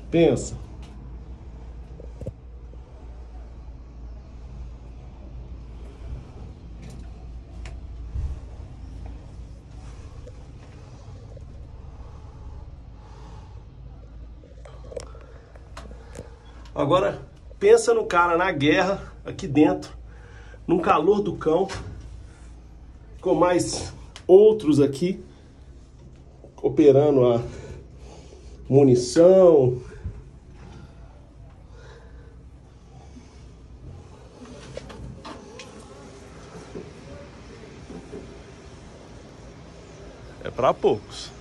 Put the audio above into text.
Pensa. Agora, pensa no cara na guerra, aqui dentro, no calor do cão, com mais outros aqui, operando a munição. É para poucos.